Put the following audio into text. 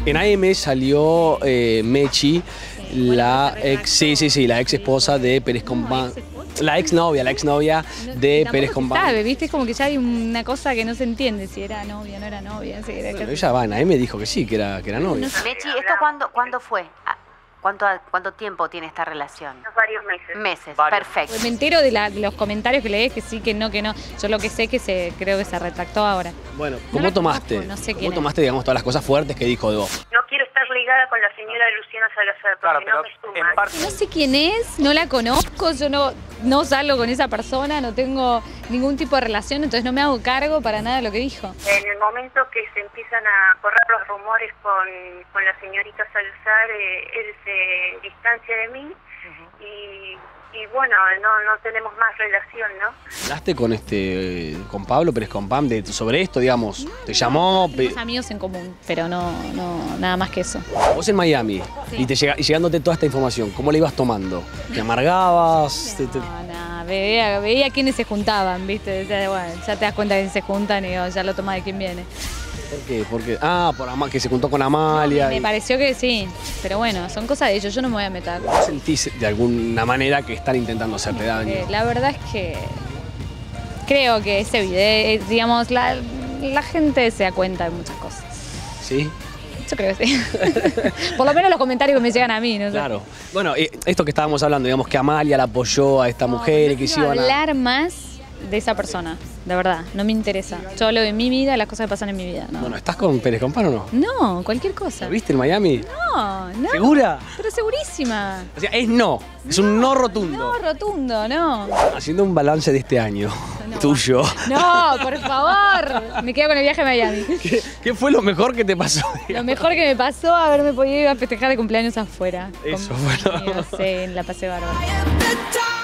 En AM salió Mechi, la ex, la ex esposa de Pérez Compán. La ex novia de Pérez Compán. Sabe, ¿viste? Es como que ya hay una cosa que no se entiende si era novia o no era novia. Si era Bueno, ella va, en AM dijo que sí, que era novia. Mechi, ¿esto cuándo fue? ¿Cuánto tiempo tiene esta relación? Varios meses. Meses, Varios. perfecto. Me entero de los comentarios que lees que sí, que no, que no. Yo lo que sé es que creo que se retractó ahora. Bueno, No ¿cómo la tomaste? conozco, no sé quién ¿Cómo es. tomaste, digamos, todas las cosas fuertes que dijo de vos? No quiero estar ligada con la señora Luciana Salazar porque Claro, no me pero suma. en parte... No sé quién es, no la conozco, yo no salgo con esa persona, no tengo ningún tipo de relación, entonces no me hago cargo para nada de lo que dijo. En el momento que se empiezan a correr los rumores con la señorita Salazar, él se distancia de mí y bueno, no tenemos más relación, ¿no? ¿Hablaste con Pablo Pérez Compán sobre esto, digamos? ¿Te llamó? Tenemos amigos en común, pero no, nada más que eso. Vos en Miami, Sí. y llegándote toda esta información, ¿cómo la ibas tomando? ¿Te amargabas? No, veía quiénes se juntaban, ¿viste? O sea, bueno, ya te das cuenta que se juntan y ya lo toma de quién viene. ¿Por qué? Porque, que se juntó con Amalia. Me pareció que sí, pero bueno, son cosas de ellos, yo no me voy a meter. ¿Vos sentís de alguna manera que están intentando hacerte daño? La verdad es que creo que ese video, digamos, la gente se da cuenta de muchas cosas. ¿Sí? Yo creo que sí. Por lo menos los comentarios que me llegan a mí, no sé. Claro. Bueno, esto que estábamos hablando, digamos que Amalia la apoyó a esta mujer y que se quiero iban a... hablar más de esa persona, de verdad, no me interesa. Yo hablo de mi vida, las cosas que pasan en mi vida. No, Bueno, ¿estás con Pérez Compán o no? no, cualquier cosa. ¿Lo viste en Miami? No, ¿Segura? pero segurísima. O sea, es un no rotundo. No, rotundo, no. Haciendo un balance de este año, tuyo. No, por favor. Me quedo con el viaje a Miami. ¿Qué fue lo mejor que te pasó? Lo mejor que me pasó haberme podido ir a festejar de cumpleaños afuera. Eso con fue lo mis amigos, sí, la pasé bárbaro. I am the dark.